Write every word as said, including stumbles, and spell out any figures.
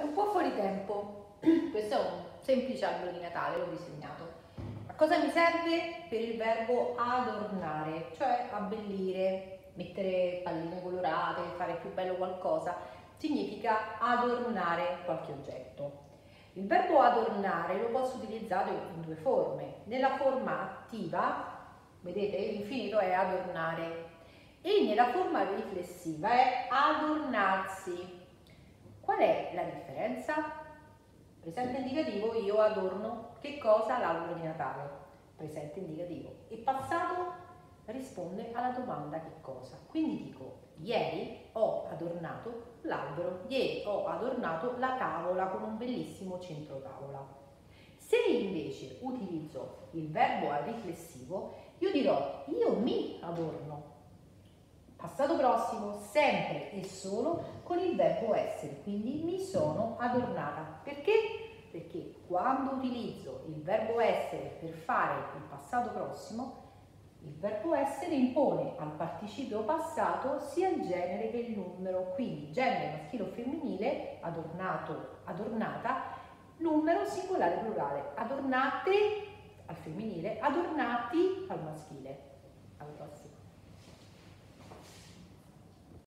un po' fuori tempo. Questo è un semplice albero di Natale, l'ho disegnato. A cosa mi serve? Per il verbo adornare, cioè abbellire, mettere palline colorate, fare più bello qualcosa. Significa adornare qualche oggetto. Il verbo adornare lo posso utilizzare in due forme. Nella forma attiva, vedete, l'infinito è adornare, e nella forma riflessiva è adornarsi. Qual è la differenza? Presente indicativo, io adorno che cosa? L'albero di Natale. Presente indicativo. E passato risponde alla domanda che cosa. Quindi dico, ieri ho adornato l'albero, ieri ho adornato la tavola con un bellissimo centro tavola. Se invece utilizzo il verbo a riflessivo, io dirò, io mi adorno. Passato prossimo, sempre e solo con il verbo essere, quindi mi sono adornata. Perché? Perché quando utilizzo il verbo essere per fare il passato prossimo, il verbo essere impone al participio passato sia il genere che il numero, quindi genere maschile o femminile, adornato, adornata, numero singolare plurale, adornate al femminile, adornati al maschile. Alla prossima.